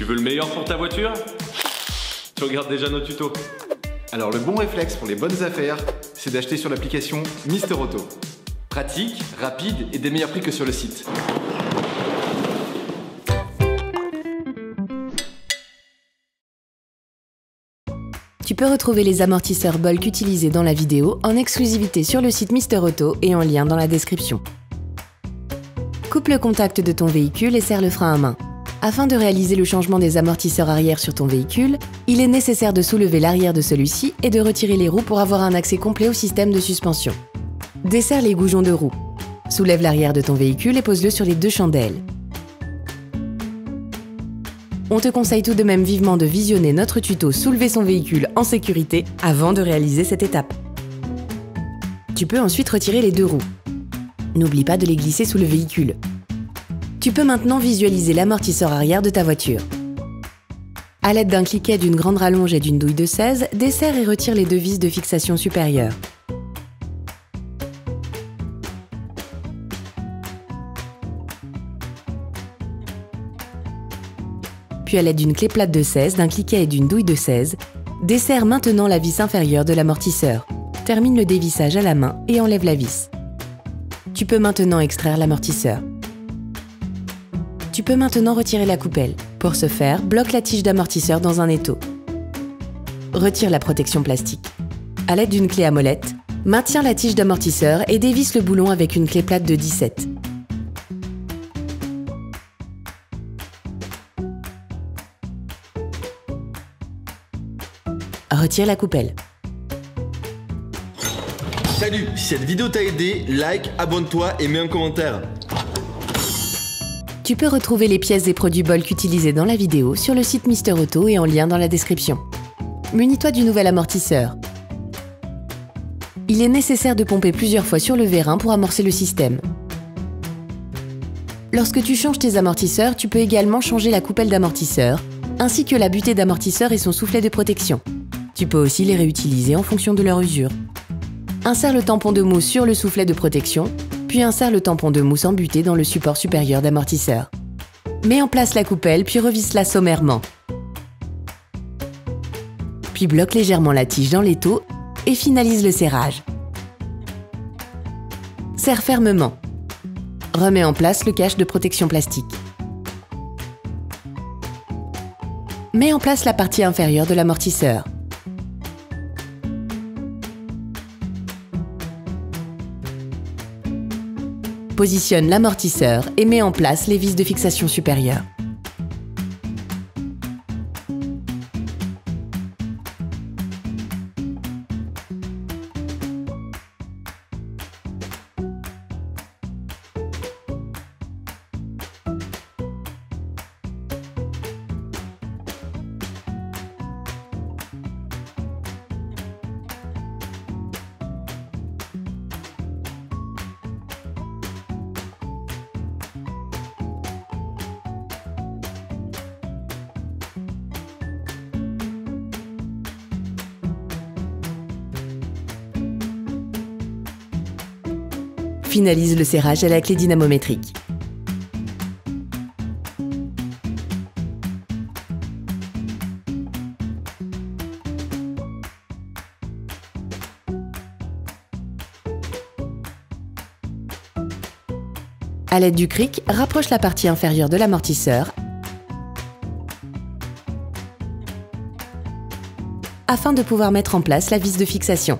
Tu veux le meilleur pour ta voiture? Tu regardes déjà nos tutos. Alors le bon réflexe pour les bonnes affaires, c'est d'acheter sur l'application Mister Auto. Pratique, rapide et des meilleurs prix que sur le site. Tu peux retrouver les amortisseurs Bolk utilisés dans la vidéo en exclusivité sur le site Mister Auto et en lien dans la description. Coupe le contact de ton véhicule et serre le frein à main. Afin de réaliser le changement des amortisseurs arrière sur ton véhicule, il est nécessaire de soulever l'arrière de celui-ci et de retirer les roues pour avoir un accès complet au système de suspension. Desserre les goujons de roue. Soulève l'arrière de ton véhicule et pose-le sur les deux chandelles. On te conseille tout de même vivement de visionner notre tuto Soulever son véhicule en sécurité avant de réaliser cette étape. Tu peux ensuite retirer les deux roues. N'oublie pas de les glisser sous le véhicule. Tu peux maintenant visualiser l'amortisseur arrière de ta voiture. À l'aide d'un cliquet, d'une grande rallonge et d'une douille de 16, desserre et retire les deux vis de fixation supérieure. Puis à l'aide d'une clé plate de 16, d'un cliquet et d'une douille de 16, desserre maintenant la vis inférieure de l'amortisseur. Termine le dévissage à la main et enlève la vis. Tu peux maintenant extraire l'amortisseur. Tu peux maintenant retirer la coupelle. Pour ce faire, bloque la tige d'amortisseur dans un étau. Retire la protection plastique. À l'aide d'une clé à molette, maintiens la tige d'amortisseur et dévisse le boulon avec une clé plate de 17. Retire la coupelle. Salut, si cette vidéo t'a aidé, like, abonne-toi et mets un commentaire. Tu peux retrouver les pièces et produits Bolk utilisés dans la vidéo sur le site Mister Auto et en lien dans la description. Munis-toi du nouvel amortisseur. Il est nécessaire de pomper plusieurs fois sur le vérin pour amorcer le système. Lorsque tu changes tes amortisseurs, tu peux également changer la coupelle d'amortisseur, ainsi que la butée d'amortisseur et son soufflet de protection. Tu peux aussi les réutiliser en fonction de leur usure. Insère le tampon de mousse sur le soufflet de protection, puis insère le tampon de mousse en butée dans le support supérieur d'amortisseur. Mets en place la coupelle, puis revisse-la sommairement. Puis bloque légèrement la tige dans l'étau et finalise le serrage. Serre fermement. Remets en place le cache de protection plastique. Mets en place la partie inférieure de l'amortisseur. Positionne l'amortisseur et mets en place les vis de fixation supérieure. Finalise le serrage à la clé dynamométrique. À l'aide du cric, rapproche la partie inférieure de l'amortisseur afin de pouvoir mettre en place la vis de fixation.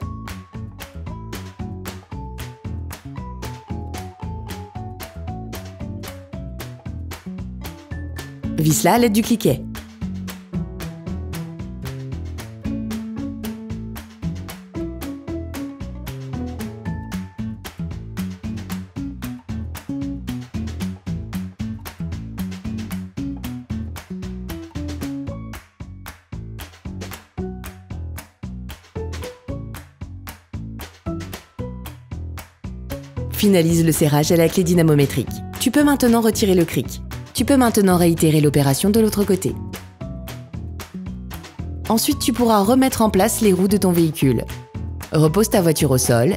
Visse-la à l'aide du cliquet. Finalise le serrage à la clé dynamométrique. Tu peux maintenant retirer le cric. Tu peux maintenant réitérer l'opération de l'autre côté. Ensuite, tu pourras remettre en place les roues de ton véhicule. Repose ta voiture au sol.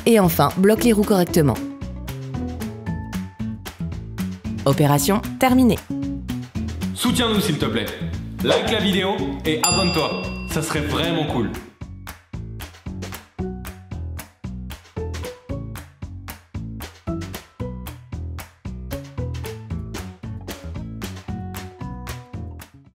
Et enfin, bloque les roues correctement. Opération terminée. Soutiens-nous s'il te plaît. Like la vidéo et abonne-toi. Ça serait vraiment cool.